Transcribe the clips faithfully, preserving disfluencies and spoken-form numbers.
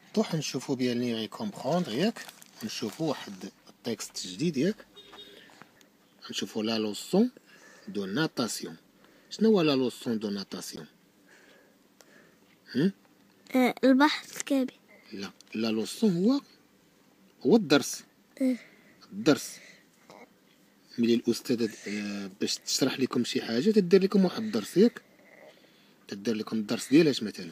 دوح نشوفو بيان لي غي كومبخوندغ ياك، نشوفو واحد التكست جديد ياك، نشوفو لا لوسون دو ناتاسيون. شنو هو لا لوسون دو ناتاسيون؟ هم؟ آه البحث الكامل. لا، لا لوسون هو هو الدرس. آه. الدرس ملي الاستاذه آه، باش تشرح لكم شي حاجه تدير لكم واحد الدرس ياك، تدير لكم الدرس ديالاش مثلا،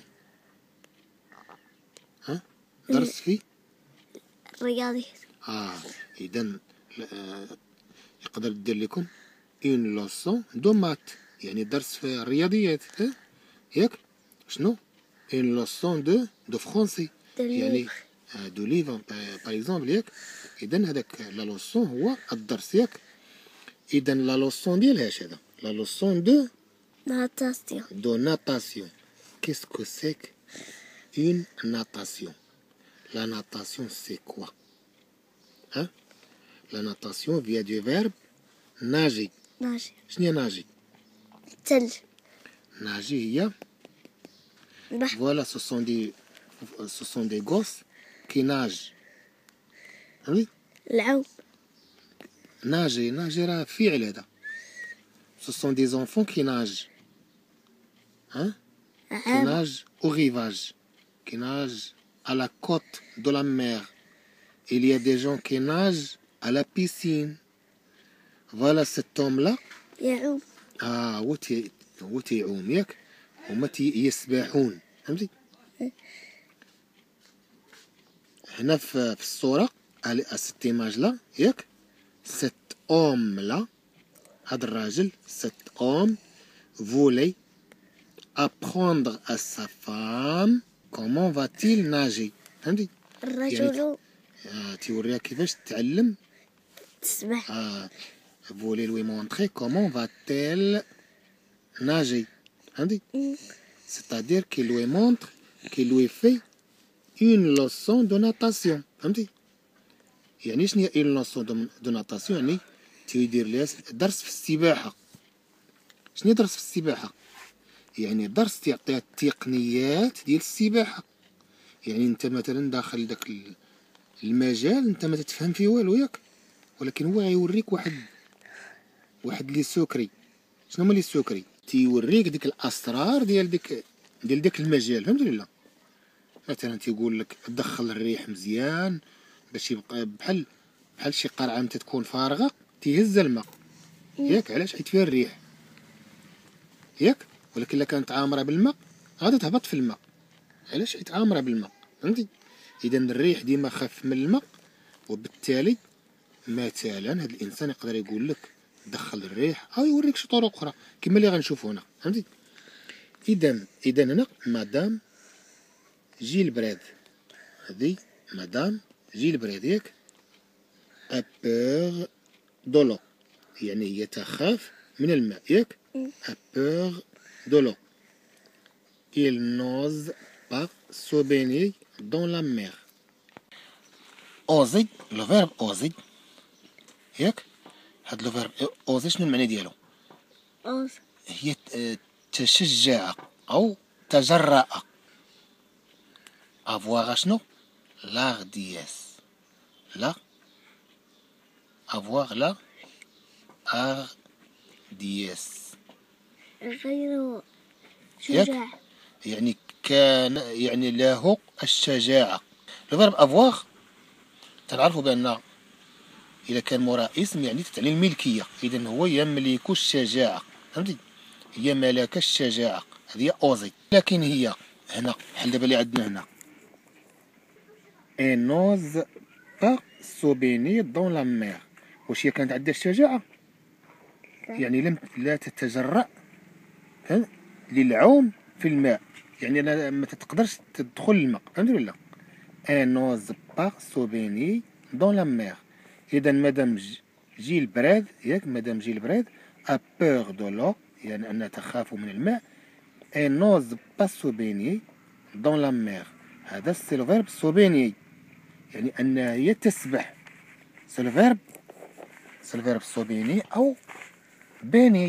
ها درس في الرياضيات. اه اذا آه يقدر يدير لكم اون لوسون دو مات، يعني درس في الرياضيات، ها ياك. شنو اون لوسون دو دو فرونسي، يعني آه دو ليفر باغ اكزومبل ياك. اذا هذاك لا لوسون هو الدرس ياك. اذا لا لوسون ديالهاش هذا لا لوسون دو ناتاسيون. de natation. Qu'est-ce que c'est qu'une natation? La natation, c'est quoi? Hein? La natation vient du verbe nager. ناجي. شنو هي nager? الثلج. Nager هي البحر. voilà, ce sont des ce sont des gosses qui nagent. Oui? العوم. nager nager راه فعل هذا. Ce sont des enfants qui nagent. Hein? Qui عام. nagent au rivage. Qui nagent à la côte de la mer. Il y a des gens qui nagent à la piscine. Voilà cet homme-là. يعوم. آه هو تي هو تيعوم ياك، هما تي يسبحون، فهمتي؟ هنا في, في الصورة ست ايماج لا ياك، ست اوم لا، هاد الراجل ست اوم voulait apprendre à sa femme comment va-t-il nager، فهمتي؟ الرجل يعني آه تيوريها كيفاش تتعلم تسبح. آه voulait lui montrer comment va-t-elle nager، فهمتي؟ c'est-à-dire qu'il lui montre qu'il lui fait une leçon de natation، فهمتي؟ يعني شنو هي une leçon de natation؟ يعني تيدير ليها درس في السباحة. شنو درس في السباحة؟ يعني درس تعطيها التقنيات ديال السباحة. يعني انت مثلا داخل داك المجال انت ما تتفهم فيه والو ياك، ولكن هو غيوريك واحد واحد لي سوكري. شنو هما لي سوكري؟ تيوريك ديك الاسرار ديال ديك ديال داك المجال، فهمتي ولا؟ مثلا تيقول لك دخل الريح مزيان باش يبقى بحال بحال شي قرعه متى تكون فارغه تيهز الماء ياك، علاش؟ حيت فيها الريح ياك. ولكن الا كانت عامره بالماء غادي تهبط في الماء، علاش؟ حيت عامره بالماء، فهمتي؟ اذا الريح ديما خف من الماء، وبالتالي مثلا هذا الانسان يقدر يقول لك دخل الريح او يوريك شي طرق اخرى كما اللي غنشوفو هنا، فهمتي؟ اذا اذا هنا مدام جيل براد، هذه مدام جيل براد ياك، a peur de l'eau، يعني هي تخاف من الماء ياك، a peur de l'eau. Il n'ose pas se baigner dans la mer. oser le verbe oser ياك، هاد لو فيرب اوزي شنو المعنى ديالو؟ أوز. هي تشجع او تجرأ. افواغ شنو؟ لاغدياس، لا افواغ لا اغدياس، غير شجاع. يعني كان يعني له الشجاعة. لو فيرب افواغ تنعرفوا بان اذا كان مورا اسم يعني تتعني الملكية، اذا هو يملك الشجاعة، فهمتي؟ هي ملك الشجاعة، هذه اوزي. لكن هي هنا بحال دابا اللي عندنا هنا ان نوز با سو بيني دون لا مير، واش هي كانت عندها الشجاعة؟ يعني لم لا تتجرأ للعوم في الماء، يعني أنا ما تقدرش تدخل الماء، فهمتي ولا؟ ان نوز با سو بيني دون لا مير. اذا مادام جيل براد ياك، مادام جيل براد ا بور دو لو، يعني انها تخاف من الماء، ان نوز با سو بيني دون لا مير، هذا سي لو فيرب سو بيني، يعني انها هي تسبح. سي لو فيرب سي لو فيرب سو بيني او بيني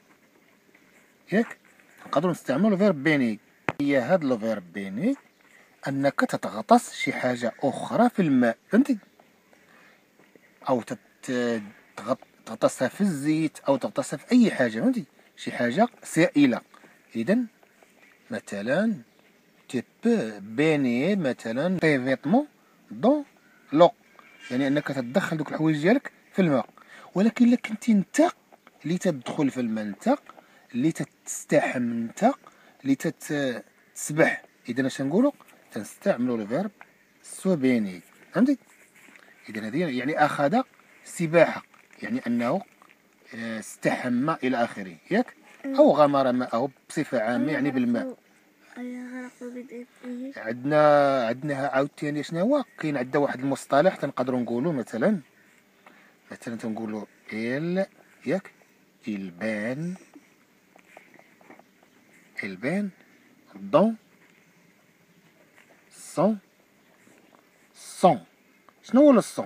ياك، نقدروا نستعملوا فيرب بيني. هي هاد لو فيرب بيني أنك تتغطس شي حاجة أخرى في الماء، فهمتي؟ أو تت- تغط- تغطسها في الزيت أو تغطسها في أي حاجة، فهمتي؟ شي حاجة سائلة. إذن مثلا tu peux baigner مثلا tes vêtements dans l'eau، يعني أنك تدخل دوك الحوايج ديالك في الماء. ولكن إلا كنتي نتا اللي تدخل في الماء، نتا اللي تستحم، نتا اللي تسبح، إذا اش نقولو؟ تنستعملو الفيرب سو بيني، فهمتي؟ إذا هذه يعني أخذ سباحة، يعني أنه استحم إلى آخره، ياك؟ أو غمر ماءه بصفة عامة يعني بالماء. عندنا عندنا عاوتاني شنو هو؟ كاين عندنا واحد المصطلح تنقدروا نقولوا مثلا مثلا تنقولوا إل، ياك؟ البان البان دون سون سون. شنو هو الصون؟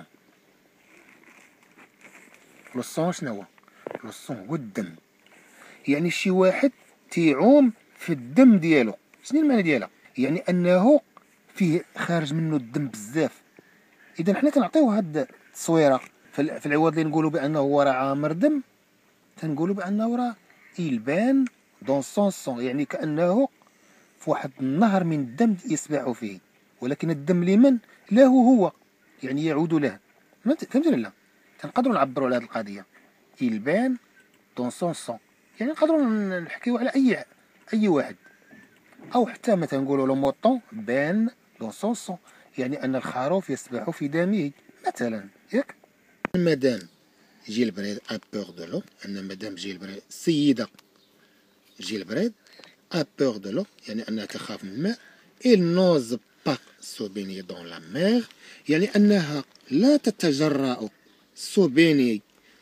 الصون شنو هو؟ الصون هو الدم، يعني شي واحد تيعوم في الدم ديالو. شنو المعنى ديالها؟ يعني انه فيه خارج منه الدم بزاف. اذا حنا تنعطيو هاد التصويره في العوض اللي نقولوا بانه هو راه عامر دم، تنقولوا بانه راه يلبان دون سون سون، يعني كانه في واحد النهر من الدم يسبح فيه، ولكن الدم لمن؟ له هو، يعني يعود له. فهمت ولا لا؟ تنقدروا نعبروا على هذه القضيه يلبان دون سون سون، يعني نقدروا نحكيو على اي اي واحد. او حتى مثلا نقولوا لو موطون بان دون سون سون، يعني ان الخروف يسبح في دمه مثلا، ياك؟ مدام جيل بريد ا بور دو لو، ان مدام جيل بريد سيده جيل بريد ا بور دو لو، يعني انها تخاف من الماء. il n'ose pas se baigner dans la mer، يعني انها لا تتجرأ se baigner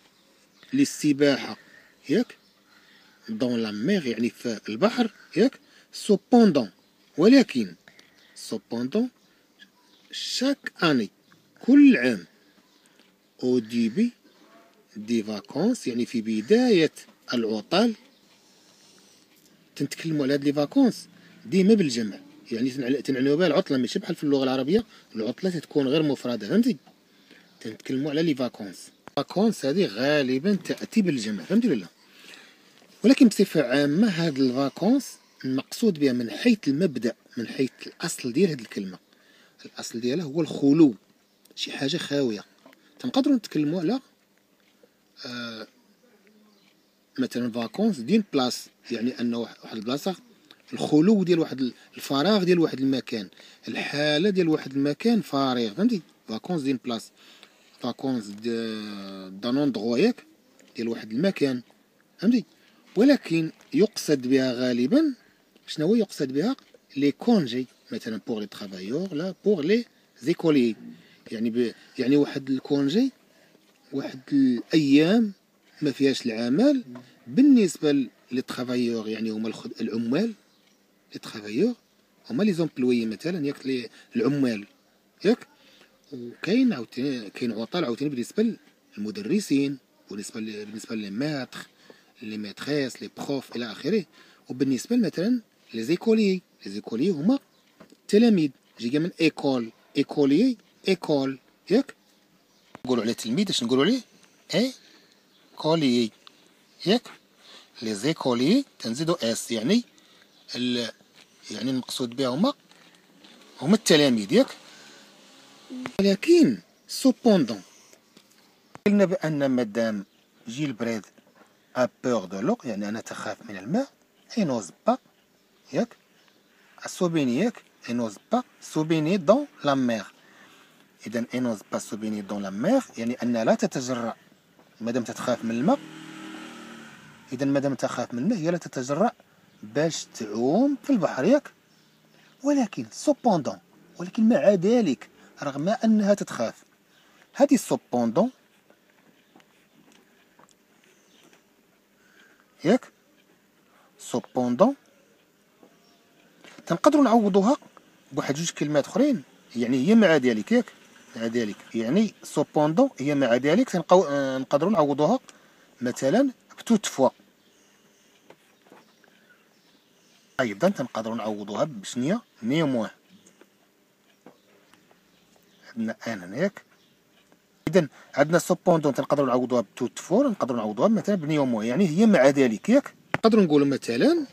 للسباحه، ياك؟ دون لا ميغ يعني في البحر، ياك؟ سوبوندون ولكن سوبوندون شاك اني كل عام او ديبي دي فاكونس، يعني في بداية العطل. تنتكلموا على هاد لي فاكونس ديما بالجمع، يعني تنعنيو بها العطلة، ماشي بحال في اللغة العربية العطلة تتكون غير مفردة، فهمتي؟ تنتكلموا على لي فاكونس. فاكونس هذه غالبا تأتي بالجمع، فهمتي ولا لا؟ ولكن بصفة عامة هاد الفاكونس المقصود بها من حيث المبدأ، من حيث الأصل ديال هاد الكلمة، الأصل ديالها هو الخلو، شي حاجة خاوية. تنقدروا نتكلموا على آه مثلا فاكونس دين بلاص، يعني أنه واحد البلاصة الخلو ديال واحد الفراغ ديال واحد المكان، الحالة ديال واحد المكان فارغ، فهمتي؟ فاكونس دين بلاص، فاكونس دان اندغوا، ياك؟ ديال واحد المكان، فهمتي؟ ولكن يقصد بها غالبا شنو هو يقصد بها؟ لي كونجي مثلا بوغ لي ترافايور، لا بوغ لي زيكولي، يعني ب... يعني واحد الكونجي، واحد الايام ما فيهاش العمل بالنسبه لي ترافايور، يعني هما الخد... العمال. لي ترافايور هما لي زومبلويي مثلا، ياك؟ لي العمال، ياك؟ وكاين عاوتاني كاين عطل عاوتاني بالنسبه للمدرسين، بالنسبه ل... بالنسبه لي ماتر، لي ماتريس، لي بروف الى اخره. وبالنسبه مثلا لي زيكولي، لي زيكولي هما تلاميذ، جايه من ايكول، ايكولي ايكول، ياك؟ نقولوا على تلميذ اش نقولوا عليه؟ اي كولي، ياك؟ لي زيكولي تنزيدو اس، يعني ال... يعني المقصود بها هما هما التلاميذ، ياك؟ ولكن سوبوندون قلنا بان مدام جيل بريد ا بور دو لو، يعني انا تخاف من الماء. اي نوز با، ياك؟ سوبيني، ياك؟ اي نوز با سوبيني دون لا مير. اذا اي نوز با سوبيني دون لا مير يعني ان لا تتجرأ مادام تتخاف من الماء. اذا مادام تخاف من الماء هي لا تتجرأ باش تعوم في البحر، ياك؟ ولكن سوبوندون، ولكن مع ذلك رغم انها تتخاف، هذه سوبوندون، ياك؟ سوبوندون تنقدروا نعوضوها بواحد جوج كلمات اخرين، يعني هي مع ذلك، ياك؟ مع ذلك يعني سوبوندون هي مع ذلك تنقو... نقدروا نعوضوها مثلا بتوتفوا. ايضا تنقدروا نعوضوها بشنيا نيموان، عندنا ان هناك. اذا عندنا سوبوندون تنقدروا نعوضوها بتوت فور، نقدروا نعوضوها مثلا بنيومون، يعني هي مع ذلك ياك. نقدروا نقولوا مثلا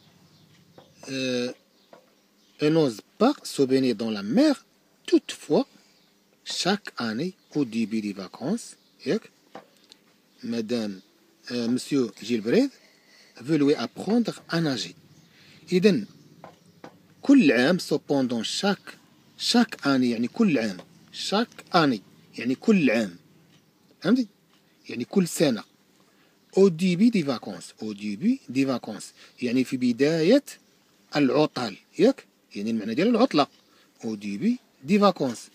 un n'ose pas se baigner dans la mer toutefois chaque année au début des vacances ياك. مدام مسيو جيلبريد veut lui apprendre à nager. إذن كل عام سوبوندون شاك شاك اني يعني كل عام، شاك اني يعني كل عام، فهمتي؟ يعني كل سنة. او ديبي دي فاكونس، او ديبي دي فاكونس يعني في بداية العطل ياك، يعني المعنى ديال العطلة او ديبي دي فاكونس.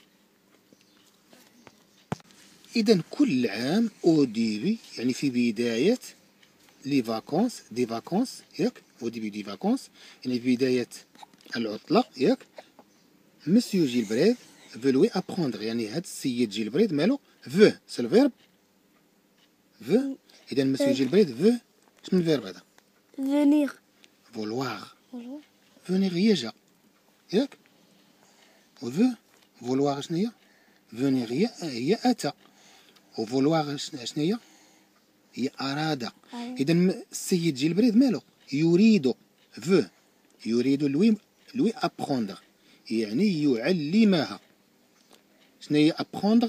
إذا كل عام او ديبي يعني في بداية لي فاكونس دي فاكونس ياك، او ديبي دي فاكونس يعني في بداية العطلة ياك. مسيو جيلبريد فو لوي ابروندر يعني هاد السيد جيلبريد مالو فو سي الفيرب فو. إذا مسيو جيلبريد فو شنو الفيرب هذا؟ venir فولواغ. فونيغ هي جا ياك، و فو فولواغ شنو هي؟ فونيغ هي هي أتى، و فولواغ شنو هي؟ هي أراد. إذا السيد جيلبريد مالو يريد فو يريد لوي لوي ابروندر يعني يعلمها. شنو هي ابروندر؟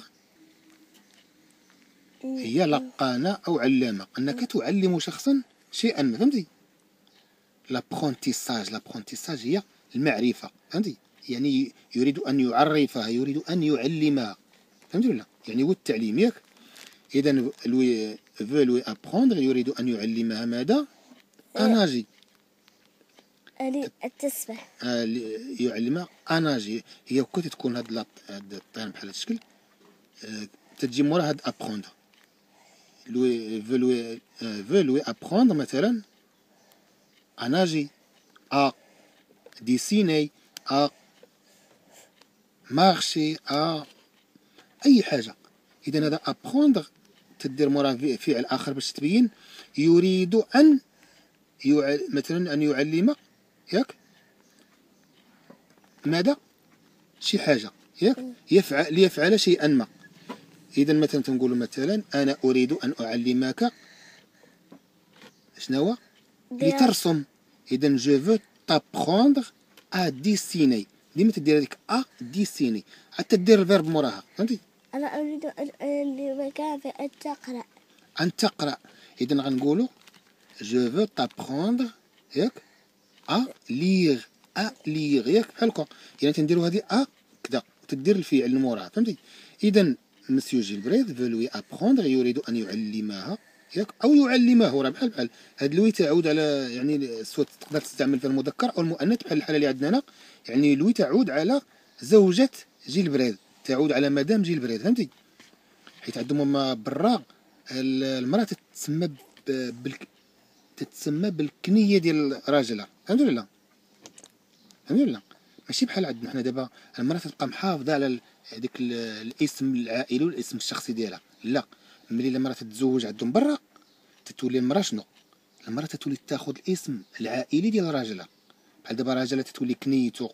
هي لقانا او علامه، انك تعلم شخصا شيئا ما، فهمتي؟ لابرونتيساج، لابرونتيساج هي المعرفه، فهمتي؟ يعني يريد ان يعرفها، يريد ان يعلمها، فهمتي ولا؟ يعني هو التعليم ياك. اذا لوي فو لوي ابروندر يريد ان يعلمها ماذا؟ اناجي التسبح. آه يعلمها اناجي. هي كنت تكون هاد هاد الطير بحال هاد الشكل آه تجي مورا هاد ابروندر. لوي فو لوي فو لوي ابروندر مثلا اناجي، ا ديسيني، ا مارشي، ا اي حاجه. اذا هذا ابروندر تدير مورا فعل اخر باش تبين يريد ان يع... مثلا ان يعلم ياك ماذا؟ شي حاجه ياك، يفعل ليفعل شيئا ما. اذا مثلا تنقولوا مثلا انا اريد ان اعلمك شنو هو؟ لترسم. اذا جو فو تابروندر ا ديسيني، ديما تدير هذيك ا ديسيني حتى دير الفيرب موراها، فهمتي؟ انا اريد ان اعلمك ان تقرا. ان تقرا. اذا غنقولوا جو فو تابروندر ياك ا ليغ، ا ليغ ياك بحال هكا. يعني تنديروا هذه ا كذا تدير الفعل موراها، فهمتي؟ اذا مسيو جيلبريد فو لوي ابروندر يريد ان يعلمها ياك او يعلمه، راه بحال بحال. هاد لوي تعود على يعني سواء تقدر تستعمل في المذكر او المؤنث بحال الحاله اللي عندنا هنا. يعني لوي تعود على زوجة جيلبريد، تعود على مدام جيلبريد، فهمتي؟ حيت عندهم هما برا المراه تتسمى بالك تتسمى بالكنيه ديال راجلها، فهمتي ولا؟ فهمتي ولا؟ ماشي بحال عندنا حنا دابا المراه تبقى محافظه على هذيك الاسم العائلي والاسم الشخصي ديالها. لا، ملي المراه تتزوج عندهم برا تتولي المراه شنو؟ المراه تتولي تاخذ الاسم العائلي ديال راجلها. بحال دابا راجلها تتولي كنيتو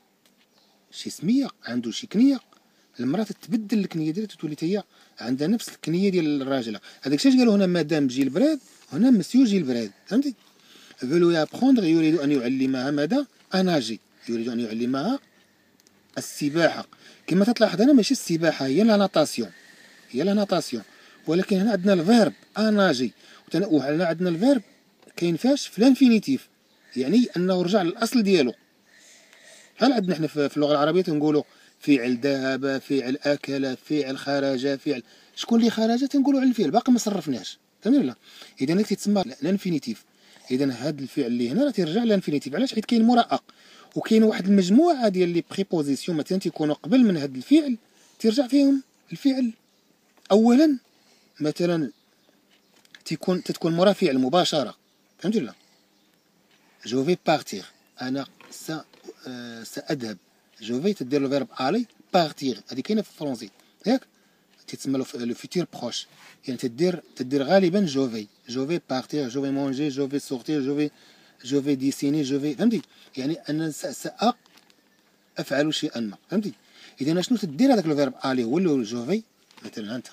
شي سميه، عنده شي كنيه، المراه تتبدل الكنيه ديالها تتولي هي عندها نفس الكنيه ديال راجلها. هذاك الشيء قالوا هنا مدام جيلبريد، هنا مسيو جيلبريد، فهمتي؟ فلو يابخوندغ يريد ان يعلمها ماذا؟ اناجي، يريد ان يعلمها السباحه. كما تلاحظ هنا ماشي السباحه، هي لا ناتاسيون، هي لا ناتاسيون، ولكن هنا عندنا الفيرب اناجي، وهنا عندنا الفيرب كاين فاش في الانفينيتيف، يعني انه رجع للاصل ديالو. بحال عندنا حنا في اللغه العربيه تنقولوا فعل ذهب، فعل اكل، فعل خرج، فعل شكون اللي خرج تنقولوا على الفعل، باقي ما صرفناش، فهمتي ولا؟ اذا هنا تيتسمى الانفينيتيف. اذا هذا الفعل اللي هنا راه تيرجع للانفينيتيف. علاش؟ حيت كاين مراء، وكاين واحد المجموعه ديال لي بريبوزيسيون مثلا تيكونوا قبل من هذا الفعل تيرجع فيهم الفعل. اولا مثلا تيكون تتكون مرا فعل مباشره، فهمتي ولا؟ جو في بارتير، انا س آه ساذهب. جو في تدير لو فيرب الي، بارتير هذه كاينه في الفرنسي ياك، تتسمى لو فيتور بروش، يعني تدير تدير غالبا جو في جو في بارتير، جو في مونجي، جو في سورتير، جو في جو في ديسيني، جو في، فهمتي؟ يعني انا سا افعل شيئا ما، فهمتي؟ اذا شنو تدير هذاك لو فيرب الي هو اللي جو في. مثلا انت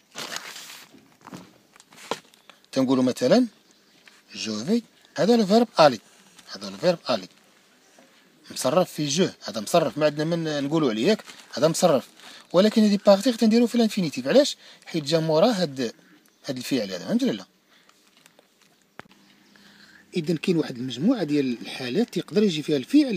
تنقولوا مثلا جو في، هذا لو فيرب الي، هذا لو فيرب الي مصرف في جو، هذا مصرف ما عندنا من نقولوا عليه ياك، هذا مصرف. ولكن هذه بارتيغ تنديرو في الانفينيتيف. علاش؟ حيت جا موراه هاد هاد الفعل هذا، فهمت ولا لا؟ اذا كاين واحد المجموعه ديال الحالات تيقدر يجي فيها الفعل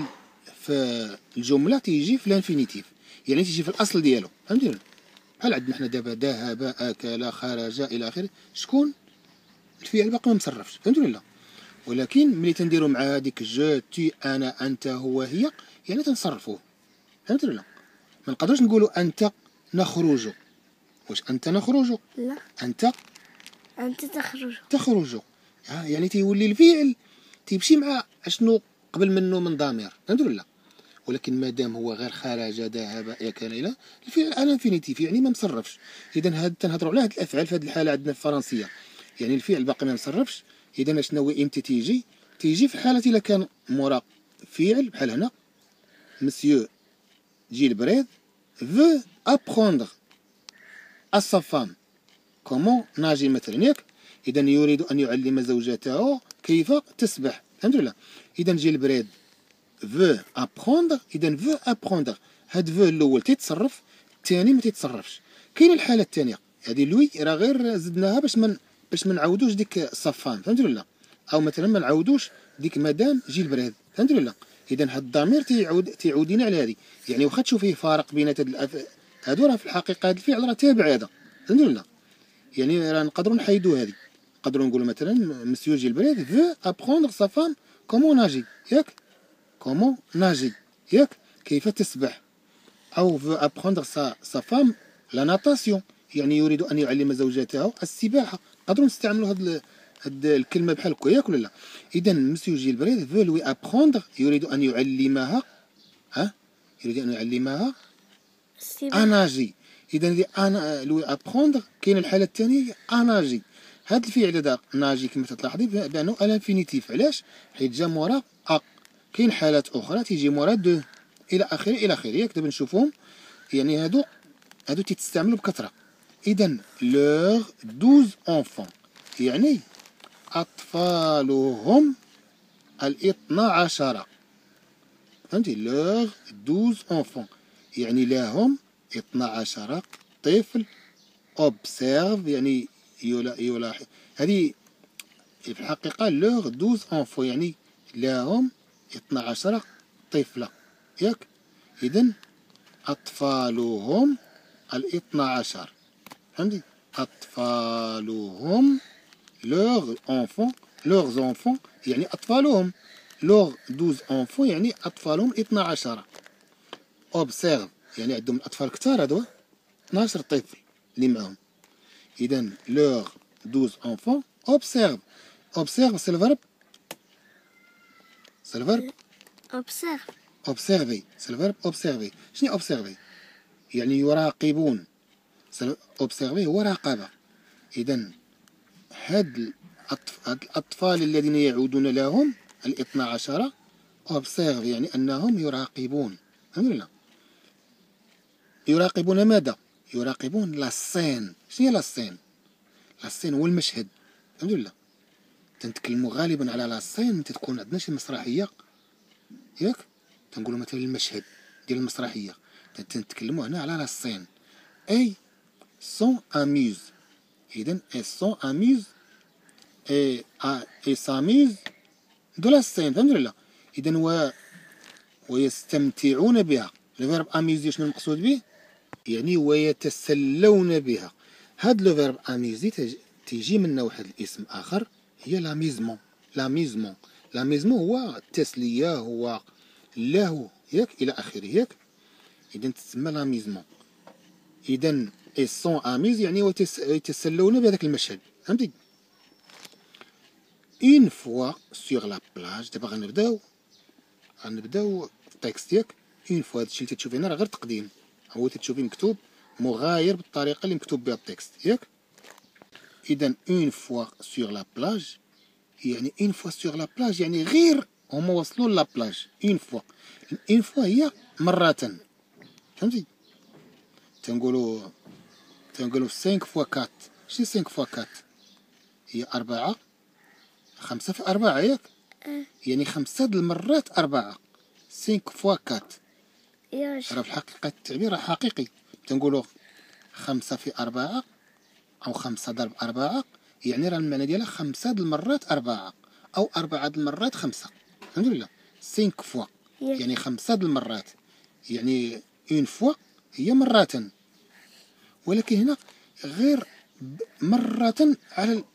في الجمله تيجي في الانفينيتيف، يعني تيجي في الاصل ديالو، فهمتي ولا؟ بحال عندنا حنا دابا ذهب، اكل، خرج الى اخره، شكون الفعل باقي ما مصرفش، فهمتي ولا لا؟ ولكن ملي تنديرو مع هذيك جو، تي، انا، انت، هو، هي، يعني تنصرفوه، فهمتي ولا لا؟ ما نقدروش نقولوا انت نخرج. واش انت نخرج؟ لا، انت أنت تخرج. تخرج. يعني تيولي الفعل تيمشي مع اشنو قبل منه من ضمير، فهمت ولا لا؟ ولكن مادام هو غير خرج، ذهب، اكل، الى الفعل على انفينيتيف يعني ما مصرفش. اذا هاد تنهضروا على هاد الافعال في هاد الحاله عندنا في الفرنسيه، يعني الفعل باقي ما مصرفش. اذا شنو هو امتى تيجي؟ تيجي في حاله الا كان مورا فعل بحال هنا مسيو جيلبريد veut apprendre à sa femme comment nager مثلا ياك. اذا يريد ان يعلم زوجته كيف تسبح، فهمت ولا؟ اذا جيلبريد veut apprendre، اذا veut apprendre هاد veut الاول تيتصرف، الثاني ما تيتصرفش. كاين الحاله الثانيه هذه لوي راه غير زدناها باش من باش ما نعاودوش ديك صفان، فهمت ولا لا؟ او مثلا ما نعاودوش ديك مدام جيلبريد، فهمت ولا لا؟ اذا هاد الضمير تيعود تيعودينا على هذه. يعني واخا تشوف فيه فارق بين هاد الأف... هادو راه في الحقيقه هاد الفعل راه تابع هذا، فهمت ولا لا؟ يعني راه نقدروا نحيدوا هذه، نقدروا نقولوا مثلا مسيو جيلبريد فو ابروندر سا فام كومون ناجي، ياك كومون ناجي ياك كيف تسبح. او فو ابروندر سا سا فام لا ناتاسيون، يعني يريد ان يعلم زوجته السباحه. نقدروا نستعملوا هاد هاد الكلمه بحال هكا، ياك ولا لا؟ اذا مسيو جيلبريد فو لوي ابروندر يريد ان يعلمها، ها يريد ان يعلمها اناجي. اذا دي انا لوي ابروندر كاين الحاله الثانيه اناجي. هاد الفعل هذا ناجي كما تلاحظي بانه الانفينيتيف. علاش؟ حيت جا مورا ا. كاين حالات اخرى تيجي مورا دو الى اخره الى اخره، ياك دابا نشوفهم. يعني هادو هادو تيتستعملوا بكثره. اذا لوغ دوز اونفون يعني اطفالهم الاثنى عشر، فهمتي؟ لوغ دوز اونفون يعني لهم اثنى عشر طفل. اوبسيرف يعني يلاحظ. هذه في الحقيقة لوغ دوز انفو يعني لهم اثنى عشر طفلة، ياك؟ إذن أطفالهم الاثنى عشر، فهمتي؟ أطفالهم لوغ انفون، لوغز انفون يعني أطفالهم، لوغ دوز انفو يعني أطفالهم اثنى عشر. اوبسيرف يعني عندهم الأطفال كتار، هادو اثناش طفل اللي معاهم. إذا لوغ دوز انفون اوبسيرف. اوبسيرف سي الفيرب، سي الفيرب observe. اوبسيرفي، سي الفيرب اوبسيرفي. شنو اوبسيرفي؟ يعني يراقبون. اوبسيرفي هو راقبة. إذا هاد الأطفال الذين يعودون لهم الاثنى عشر اوبسيرف يعني أنهم يراقبون، فهمت ولا؟ يراقبون ماذا؟ يراقبون لا سين. شنو هي لا سين؟ لا سين هو المشهد، فهمت ولا؟ تنتكلموا غالبا على لا سين متى تكون عندنا شي مسرحيه، ياك؟ تنقولوا مثلا المشهد ديال المسرحيه، تنتكلموا هنا على لا سين. اي سون اميز. اذا اي سون اميز اي اي ساميز دو لا سين، فهمت ولا؟ اذا و ويستمتعون بها. الفيرب اميزي شنو المقصود به؟ يعني ويتسلون بها. هاد لو فيرب اميزي تيجي منه واحد الاسم اخر هي لاميزمون. لاميزمون لاميزمون هو التسليه، هو اللهو، ياك الى اخره، ياك؟ اذا تسمى لاميزمون. اذا اي سون اميز يعني يتسلون بهذاك المشهد، فهمتي؟ اون فوا سور لا بلاج. دابا غنبداو غنبداو التكست، ياك؟ اون فوا هادشي اللي تتشوفي هنا راه غير تقديم، هو تتشوفي مكتوب مغاير بالطريقه اللي مكتوب بها التكست، ياك؟ اذا اون فوا سور لا بلاج يعني اون فوا سور لا بلاج يعني غير هما وصلوا لا بلاج. اون فوا، اون فوا هي مرة، فهمتي؟ تنقولوا تنقولوا خمسة فوا أربعة. شنو خمسة فوا أربعة؟ هي أربعة. خمسة في أربعة ياك؟ أه. يعني خمسة د المرات أربعة. خمسة فوا أربعة. ياش. راه في الحقيقة التعبير راه حقيقي. تنقولوا خمسة في أربعة أو خمسة ضرب أربعة، يعني راه المعنى ديالها خمسة د المرات أربعة أو أربعة د المرات خمسة. فهمتوا ولا؟ خمسة فوا يعني خمسة د المرات، يعني اون فوا هي مرة، ولكن هنا غير مرة على ال...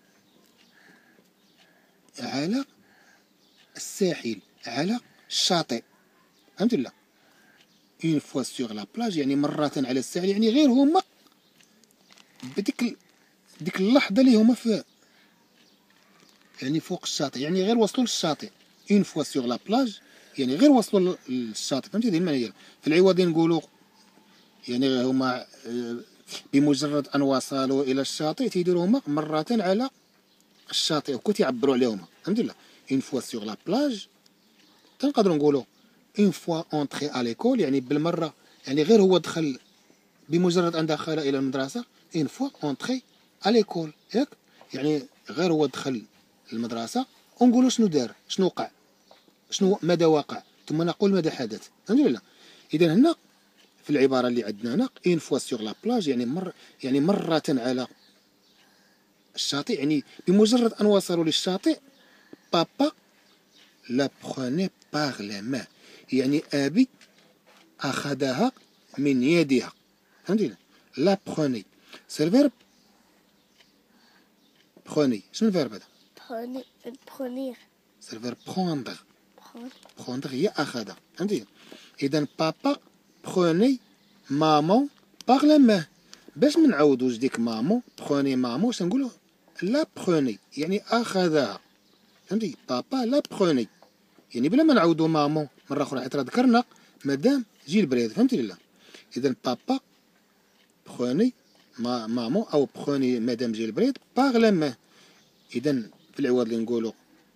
على الساحل، على الشاطئ. فهمت ولا؟ اون فوا سيغ لا بلاج يعني مرة على الساحل، يعني غير هما بديك ال... ديك اللحظة اللي هما في يعني فوق الشاطئ، يعني غير وصلوا للشاطئ. اون فوا سيغ لا بلاج يعني غير وصلوا للشاطئ. فهمتي؟ هذه المعنى ديالها. في العوض نقولوا يعني هما بمجرد ان وصلوا الى الشاطئ تيديروا هما مرة على الشاطئ، وكنت تيعبروا عليهم. فهمت ولا؟ اون فوا سيغ لا بلاج تنقدروا نقولوا اون فوا اونتري ا ليكول، يعني بالمره، يعني غير هو دخل، بمجرد ان دخل الى المدرسه. اون فوا اونتري ا ليكول ياك؟ يعني غير هو دخل المدرسه ونقولوا شنو دار، شنو وقع، شنو ماذا وقع، ثم نقول ماذا حدث. فهمت ولا؟ اذا هنا في العباره اللي عندنا هنا اون فوا سيغ لا بلاج يعني مر يعني مره على الشاطئ، يعني بمجرد ان وصلوا للشاطئ بابا لا بخوني باغ لا ما، يعني ابي اخذها من يدها. فهمتي؟ لا بخوني سي الفيرب بخوني. شنو الفيرب هذا؟ بخوني بخونير. سي الفيرب بخوندغ. بخون. بخوندغ هي اخذها. فهمتي؟ اذا بابا بخوني مامون باغ لا ما. باش ما نعاودوش ديك مامون بخوني مامون تنقولوا لا بخوني يعني اخذها. فهمتي؟ بابا لا بخوني يعني بلا ما نعاودوا مامون مره اخرى، حيت راه ذكرنا مدام جيل بريد. فهمتي ولا؟ اذا بابا بخوني ما مامون او بخوني مدام جيل بريد باغ لا ما. اذا في العوض اللي نقولوا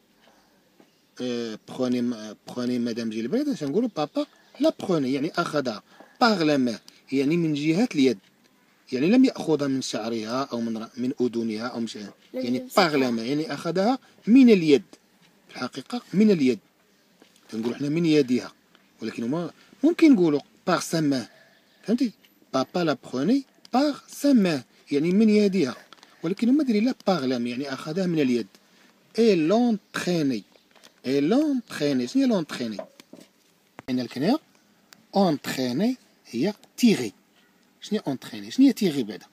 بخوني بخوني مدام جيل بريد تنقولوا بابا لا بخوني يعني اخذها باغ لا ما، يعني من جهه اليد، يعني لم ياخذها من شعرها او من من اذنها او مش، يعني باغ لا ما يعني اخذها من اليد. في الحقيقه من اليد تنقولوا حنا من يدها، ولكن هما ممكن نقولوا باغ سا. فهمتي؟ بابا لا بخوني باغ سا يعني من يدها، ولكن هما دايرين لا باغ لا يعني اخذها من اليد. اي لونطريني. اي لونطريني. شنو هي لونطريني؟ يعني الكنيه اونطريني هي تيغي. شنو هي اونطريني؟ شنو هي تيغي بعدا؟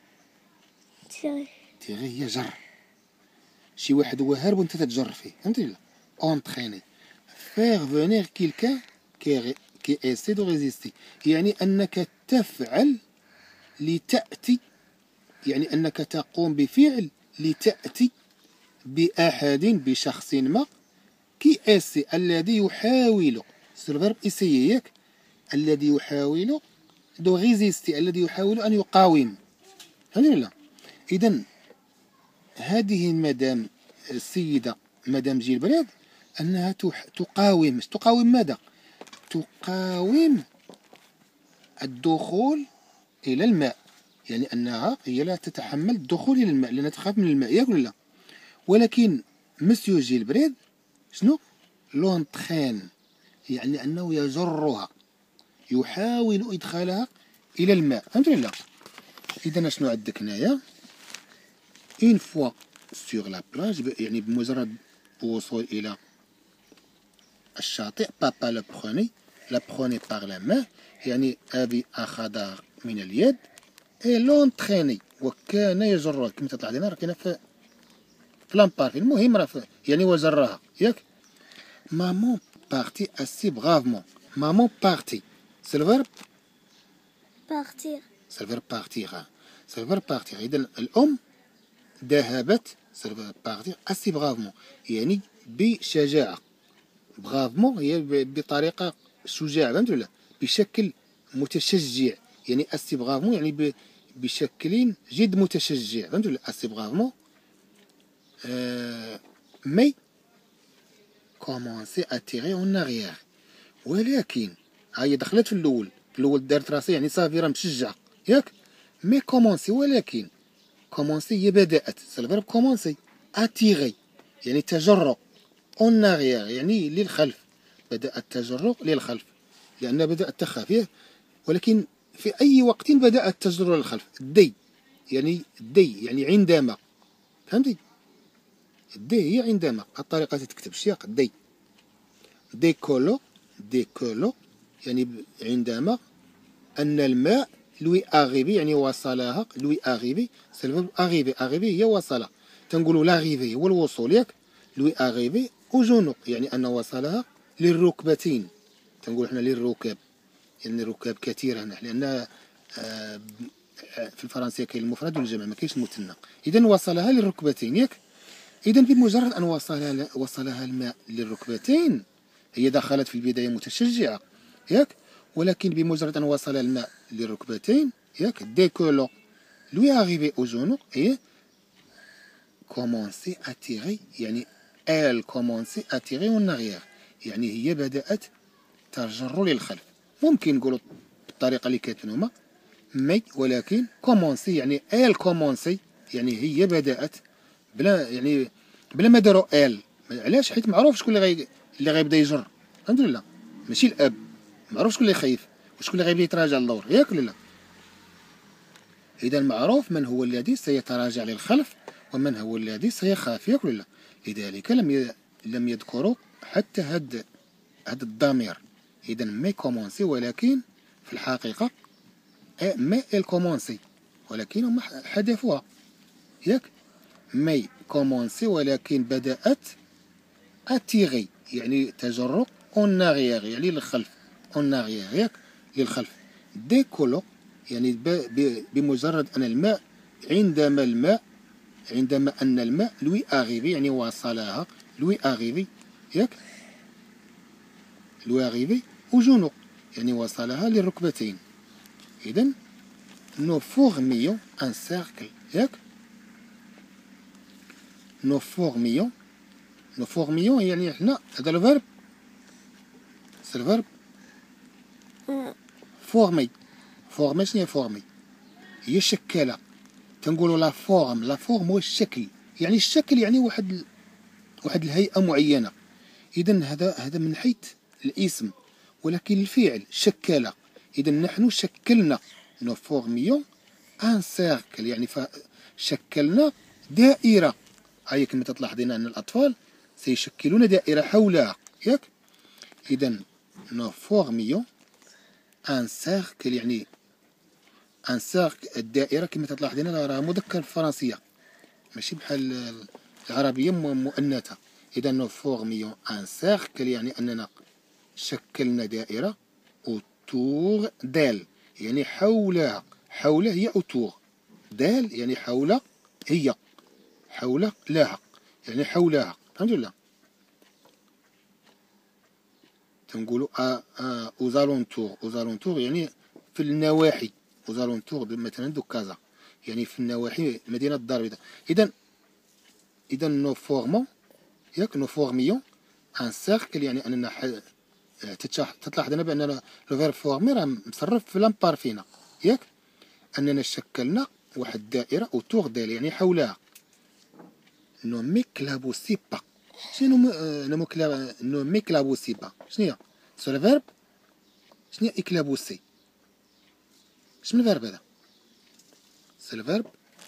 تيغي. تيغي هي جر. شي واحد هو هارب وانت تتجر فيه. فهمتي ولا؟ اونطريني faire venir quelqu'un qui, qui essaie de résister، يعني أنك تفعل لتأتي، يعني أنك تقوم بفعل لتأتي بأحد بشخص ما كي اسي الذي يحاول سيرفير إسييك الذي يحاول دو ريزيستي الذي يحاول أن يقاوم. فهمتي ولا؟ إذا هذه مدام السيدة مدام جيل بريد أنها تقاوم. تقاوم ماذا؟ تقاوم الدخول إلى الماء، يعني أنها هي لا تتحمل الدخول إلى الماء لأنها تخاف من الماء. ياك ولا؟ ولكن مسيو جيل بريد شنو؟ لونطخين يعني أنه يجرها، يحاول إدخالها إلى الماء. فهمت ولا؟ إذا شنو عندك هنايا؟ اون فوا سيغ لا بلاج يعني بمجرد الوصول إلى الشاطئ بابا لا بخوني لا بخوني باغ لا ما يعني أبي أخذها من اليد. اي لونطريني وكان يجرها كما تطلع لنا راه كاينه في لامبارتي. المهم راه يعني وجرها. ياك؟ مامون بارتي اسي بغافمون. مامون بارتي سي الفيرب بارتير. سي الفيرب بارتيغ. سي الفيرب بارتيغ. إذا الأم ذهبت سي الفيرب بارتيغ اسي بغافمون يعني بشجاعة. بغافمون هي بطريقة شجاعة. فهمت ولا؟ بشكل متشجع، يعني اسي بغافمون يعني بشكل جد متشجع. فهمت ولا؟ اسي بغافمون آه مي كومونسي اتيغي اون اغيير، ولكن هاي دخلت في الاول الاول دارت راسي يعني صافي راه مشجعه ياك. مي كومونسي ولكن كومونسي هي بدات، سي الفيرب كومونسي. اتيغي يعني تجرؤ، اون اغيير يعني للخلف، بدا التجرؤ للخلف لان بدا التخاف، ولكن في اي وقت بدا التجرؤ للخلف. دي يعني دي يعني عندما، فهمتي؟ دي هي عندما، الطريقه تكتب السياق دي. دي كولو، دي كولو يعني عندما ان الماء لوي اغيبي يعني وصلها، لوي اغيبي سي الفيرب اغيبي. اغيبي هي وصل، تنقولوا لاغيبي هو الوصول ياك. لوي اغيبي او جونو يعني ان وصلها للركبتين، تنقول حنا للركاب يعني الركاب كثيره هنا لان آه في الفرنسيه كاين المفرد والجمع ما كاينش المثنى. اذا وصلها للركبتين ياك. اذا بمجرد ان وصلها وصلها الماء للركبتين هي دخلت في البدايه متشجعه ياك، ولكن بمجرد ان وصل الماء للركبتين ياك دي كو لو لوي اغيبي او جونو اي كومونسي اتيغي يعني ال كومونسي اتيغي اون اغيير يعني هي بدات تجر للخلف. ممكن نقولوا بالطريقه اللي كاتبين هما مي، ولكن كومونسي يعني ال كومونسي يعني هي بدات بلا يعني بلا ما داروا ال. علاش؟ حيت معروف شكون اللي غي اللي غيبدا يجر، الحمد لله ماشي الاب، معروف شكون اللي خايف وشكون اللي غيبدا يتراجع للدور ياك ولا لا. اذا معروف من هو الذي سيتراجع للخلف ومن هو الذي سيخاف ياك ولا لا. لذلك لم ي... لم يذكروا حتى هاد هاد الضمير. اذا مي كومونسي ولكن في الحقيقه مي ال كومونسي ولكن هم حذفوها ياك. مي كومونسي ولكن بدات اتيغي يعني تجرؤ اون اغيير يعني للخلف، اون اغيير ياك للخلف. دي كولو يعني بمجرد ان الماء عندما الماء عندما ان الماء لوي اغيبي يعني وصلها لوي اغيبي ياك لوي اغيبي وجونو يعني وصلها للركبتين. اذا نو فورميون ان سيركل ياك. نو فورميون نو فورميون يعني حنا هذا الفيرب سي الفيرب فورمي. فورمي شنو هي فورمي؟ هي شكالة. تنقولوا لا فورم، لا فورم هو الشكل يعني الشكل يعني واحد ال... واحد الهيئة معينة. إذا هذا هذا من حيث الاسم، ولكن الفعل شكالة. إذا نحن شكلنا نو فورميون ان سيركل يعني شكلنا دائرة. هاي كما تلاحظين أن الأطفال سيشكلون دائرة حولها ياك. إذا نو فورميون ان سيركل يعني ان سيركل الدائرة كما تلاحظين راها مذكر بالفرنسية ماشي بحال العربية مؤنثة. إذا نو فورميون ان سيركل يعني أننا شكلنا دائرة اوتور دال يعني حولها. حولها هي اوتور، دال يعني حول، هي حول لها يعني حولها. الحمد لله تنقولوا ا ا اوزالونتور. اوزالونتور يعني في النواحي. اوزالونتور مثلا دو كازا يعني في النواحي مدينة الدار البيضاء. اذا اذا نو فورمون ياك نو فورميون ان سيركل يعني اننا تتلاحظ هنا باننا لو فيرب فورمي راه مصرف في لامبارفينا ياك. اننا شكلنا واحد الدائرة اوتور ديال يعني حولها. نو ميكلابوسي با. شنو نو ميكلا نو ميكلابوسي با شنو هي؟ سو الفيرب شنو هي اكلابوسي؟ شنو الفيرب هذا؟ سي الفيرب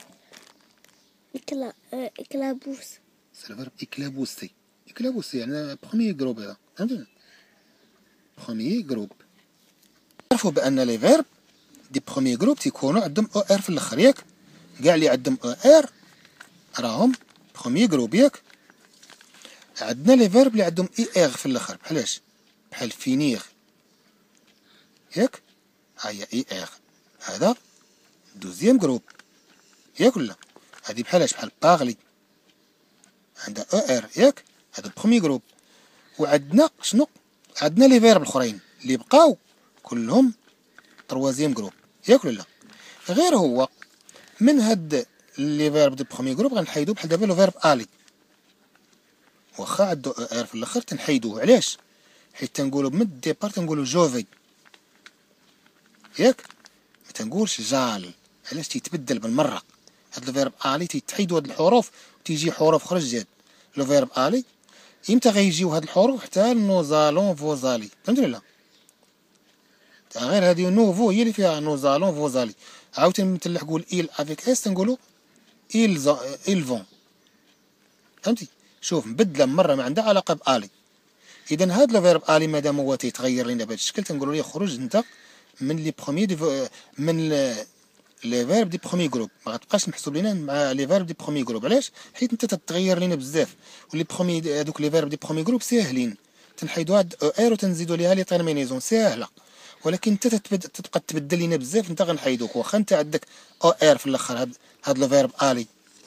إكلا إكلابوس. سي الفيرب اكلابوسي. اكلابوسي يعني بخوميي جروب هذا، فهمتوا؟ بخوميي جروب. تعرفوا بان لي فيرب دي بخوميي جروب تيكونوا عندهم او ار في الاخر ياك. كاع اللي عندهم او ار راهم بخوميي جروب ياك. عندنا لي فيرب اللي عندهم اي ار في الاخر بحالاش بحال فينيغ ياك. هيا اي ار هذا دوزيام جروب ياك ولا؟ هادي بحالاش بحال باغلي عندها او ار ياك، هذا بخومي جروب. وعندنا شنو؟ عندنا لي فيرب الاخرين اللي بقاو كلهم تروازيام جروب ياك ولا؟ غير هو من هاد لي فيرب دو بخومي جروب غنحيدو بحال دابا لو فيرب الي. واخا عندو او ار في الاخر تنحيدوه. علاش؟ حيت تنقولو من الديبار تنقولو جوفي ياك ما تنقولش جال، علاش تيتبدل بالمره. هاد الفيرب الي تيتحيدوا هاد الحروف وتيجي حروف اخرى جداد. لو فيرب الي امتى غيجيو هاد الحروف؟ حتى نوزالون فوزالي، فهمتي ولا؟ غير هادي نوفو هي اللي فيها نوزالون فوزالي. عاوتاني مثل نقول ايل افيك اس تنقولو ايل ايل فون، فهمتي؟ شوف مبدله مره ما عندها علاقه بالي. اذا هاد لو فيرب الي مادام هو تيتغير لينا بهذا الشكل تنقولوا ليه خرج انت من لي بروميي دي من لي فيرب دي بروميي جروب، ما غتبقاش محسوب لينا مع لي فيرب دي بروميي جروب. علاش؟ حيت انت تتغير لينا بزاف، ولي بروميي هذوك لي فيرب دي بروميي جروب ساهلين، تنحيدوا هاد او ار وتنزيدوا ليها لي تيرمينيزون ساهله. ولكن انت تتبقى تبدل لينا بزاف، انت غنحيدوك. واخا انت عندك او ار في الاخر، هاد هاد لو فيرب الي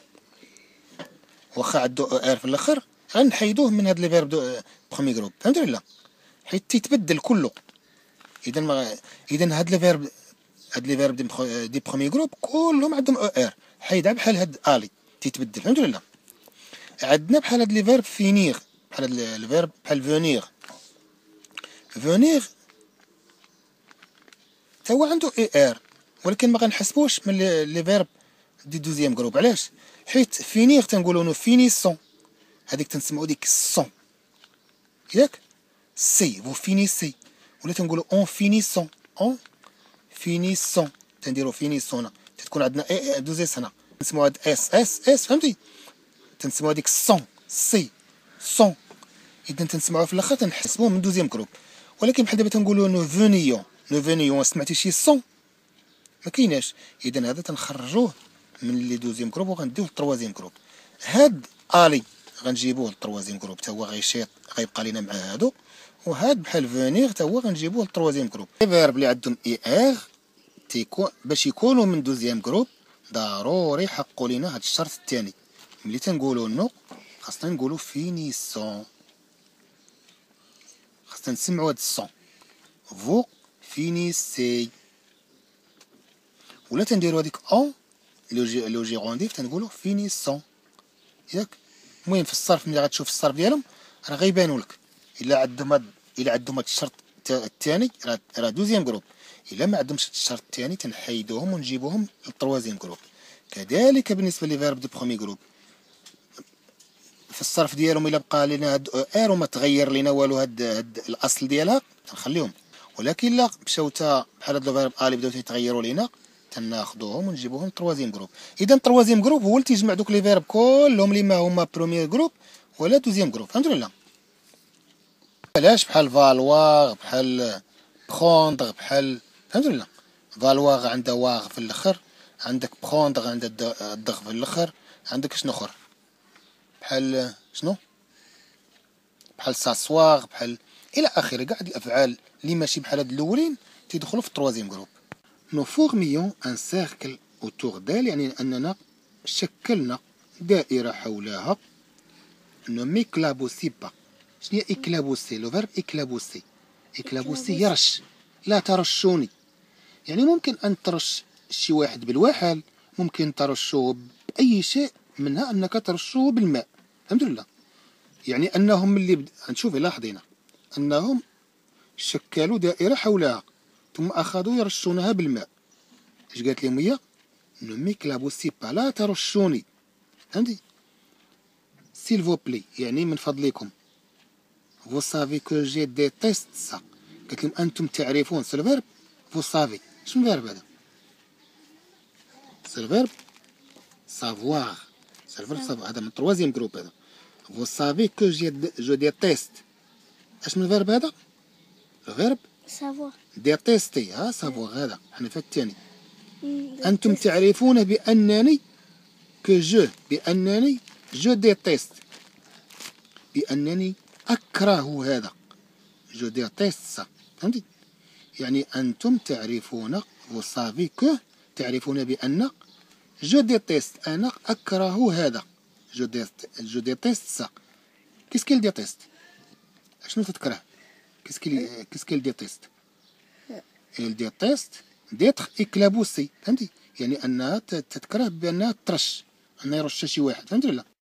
واخا عندو او ار في الاخر غنحيدوه من هاد لي فيرب بروميي جروب، فهمتي ولا؟ حيت تيتبدل كله. اذا ما اذا هاد لي فيرب هاد لي فيرب دي, دي بروميي جروب كلهم عندهم او ار، حيدها بحال هاد الي تيتبدل، فهمتي ولا؟ عندنا بحال هاد لي فيرب فينيغ، بحال هاد الفيرب بحال فونيغ. فونيغ تا هو عنده اي ار، ولكن ما غنحسبوش من لي فيرب دي دوزيام جروب. علاش؟ حيت فينيغ تنقولوا نو فينيسون، هذيك تنسمعوا ديك السون ياك، سي فو فينيسي، ولا تنقولوا اون فينيسون اون فينيسون، تنديروا فينيسون تكون عندنا اي دوزيس هنا نسمعوا هاد اس اس اس، فهمتي؟ تنسمعوا ديك السون سي سون، اذا تنسمعوا في الاخر تنحسبوه من دوزيام جروب. ولكن بحال دابا تنقولوا نو فونيون نو فونيون سمعتي شي سون ما كايناش، اذا هذا تنخرجوه من لي دوزيام جروب وغنديوه للتروازيام جروب. هاد الي غنجيبوه للتروازيام جروب تا هو غيشيط غيبقى لينا مع هادو، وهاد بحال فونيغ تا هو غنجيبوه للتروازيام جروب. لي فيرب اللي عندهم اي ار تيكون باش يكونوا من دوزيام جروب ضروري حقوا لينا هاد الشرط الثاني. ملي تنقولوا نو خاصنا نقولوا فينيسون، خاصنا نسمعوا هاد الصون فو فينيسي، ولا تنديروا هذيك اون لو جيرونديف تنقولوا فينيسون ياك. المهم في الصرف ملي غتشوف الصرف ديالهم راه غيبانوا لك. الا عندهم هاد الا عندهم هاد الشرط الثاني راه دوزيام جروب، الا ما عندهمش الشرط الثاني تنحيدوهم ونجيبوهم للتروازيام جروب. كذلك بالنسبه لي فيرب دي برومي جروب في الصرف ديالهم الا بقى لنا هاد او ار وما تغير لنا والو هاد, هاد الاصل ديالها تنخليهم. ولكن لا مشاو تا بحال هاد لو فيرب الي بداو تيتغيروا لينا تناخذوهم ونجيبوهم للتروازيام جروب. اذا التروازيام جروب هو اللي تيجمع دوك لي فيرب كلهم اللي ما هما بروميير جروب ولا دوزيام جروب، فهمتوا ولا؟ علاش؟ بحال فالواغ بحال بخوندغ بحال، فهمتوا ولا؟ فالواغ عندها واغ في الاخر، عندك بخوندغ عندها الدغ في الاخر، عندك شنو اخر بحال شنو بحال ساسواغ بحال الى اخره. كاع الافعال اللي ماشي بحال هاد الاولين تيدخلوا في التروازيام جروب. نو فورميون ان سيركل اوتور دال، يعني اننا شكلنا دائره حولها. نو ميكلابوسي با. شنو هي اكلابوسي؟ لو فيرب اكلابوسي، اكلابوسي يرش، لا ترشوني. يعني ممكن ان ترش شي واحد بالوحل، ممكن ترشوه باي شيء منها انك ترشوه بالماء، فهمت ولا؟ يعني انهم اللي بد... نشوف لاحظينا انهم شكلوا دائره حولها ثم اخذوا يرشونها بالماء. اش قالت لهم هي؟ نو ميكلابوسي با، لا ترشوني، فهمتي؟ سيل فو بلي يعني من فضلكم. فو سافي كو جي ديتيست سا، قالت لهم انتم تعرفون. سي الفيرب فو سافي. شنو الفيرب هذا؟ سي الفيرب سافواغ، سي الفيرب سافواغ، هذا من التروازيام جروب هذا. فو سافي كو جي جو ديتيست، اش من الفيرب هذا؟ الفيرب سافوا ديتيستي، ها سافواغ هذا حنا في الثاني. انتم تعرفون بانني كو جو بانني جو ديتيست، بانني اكره هذا، جو ديتيست سا، فهمتي؟ يعني انتم تعرفون فو سافي كو تعرفون بان جو ديتيست انا اكره هذا، جو ديست جو ديتيست سا. كيس كيل ديتيست؟ شنو تتكره؟ كيس كيل كيس كيل ديتيست؟ il déteste d'être éclaboussé، فهمتي؟ يعني انها تتكره بانها ترش، انها يرش شي واحد، فهمتي ولا؟